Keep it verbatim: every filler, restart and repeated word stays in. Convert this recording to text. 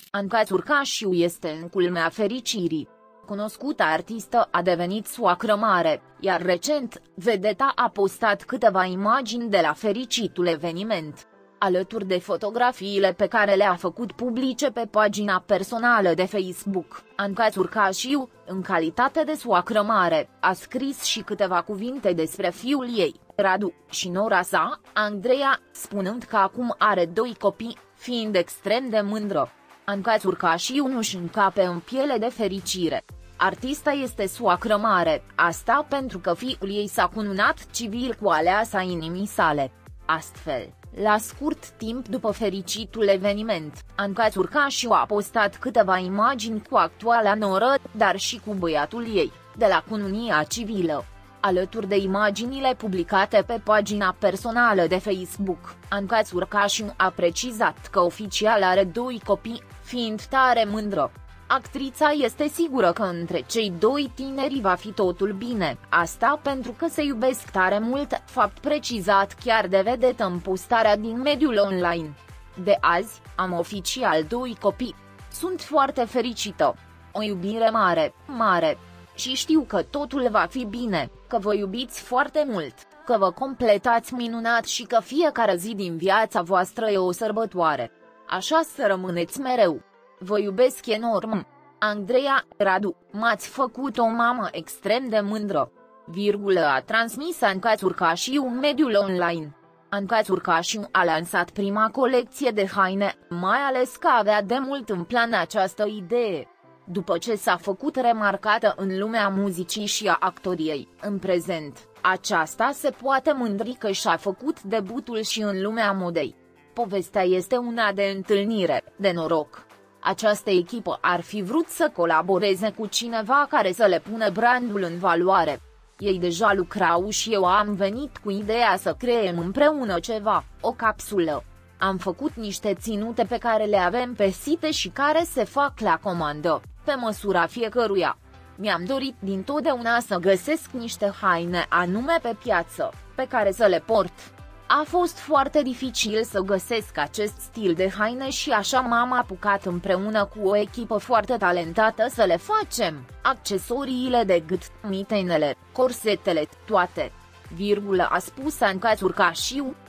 Anca Țurcașiu este în culmea fericirii. Cunoscuta artistă a devenit soacră mare, iar recent, vedeta a postat câteva imagini de la fericitul eveniment. Alături de fotografiile pe care le-a făcut publice pe pagina personală de Facebook, Anca Țurcașiu, în calitate de soacră mare, a scris și câteva cuvinte despre fiul ei, Radu, și nora sa, Andreea, spunând că acum are doi copii, fiind extrem de mândră. Anca Țurcașiu nu-și încape în piele de fericire. Artista este soacră mare, asta pentru că fiul ei s-a cununat civil cu aleasa inimii sale. Astfel, la scurt timp după fericitul eveniment, Anca Țurcașiu a postat câteva imagini cu actuala noră, dar și cu băiatul ei, de la cununia civilă. Alături de imaginile publicate pe pagina personală de Facebook, Anca Țurcașiu a precizat că oficial are doi copii, fiind tare mândră. Actrița este sigură că între cei doi tineri va fi totul bine, asta pentru că se iubesc tare mult, fapt precizat chiar de vedetă în postarea din mediul online. De azi, am oficial doi copii. Sunt foarte fericită. O iubire mare, mare. Și știu că totul va fi bine, că vă iubiți foarte mult, că vă completați minunat și că fiecare zi din viața voastră e o sărbătoare. Așa să rămâneți mereu. Vă iubesc enorm. Andreea, Radu, m-ați făcut o mamă extrem de mândră. Virgulă a transmis Anca Țurcașiu în mediul online. Anca Țurcașiu a lansat prima colecție de haine, mai ales că avea de mult în plan această idee. După ce s-a făcut remarcată în lumea muzicii și a actoriei, în prezent, aceasta se poate mândri că și-a făcut debutul și în lumea modei. Povestea este una de întâlnire, de noroc. Această echipă ar fi vrut să colaboreze cu cineva care să le pună brandul în valoare. Ei deja lucrau și eu am venit cu ideea să creăm împreună ceva, o capsulă. Am făcut niște ținute pe care le avem pe site și care se fac la comandă, pe măsura fiecăruia. Mi-am dorit dintotdeauna să găsesc niște haine anume pe piață, pe care să le port. A fost foarte dificil să găsesc acest stil de haine și așa m-am apucat împreună cu o echipă foarte talentată să le facem, accesoriile de gât, mitenele, corsetele, toate. Virgulă a spus Anca Țurcașiu.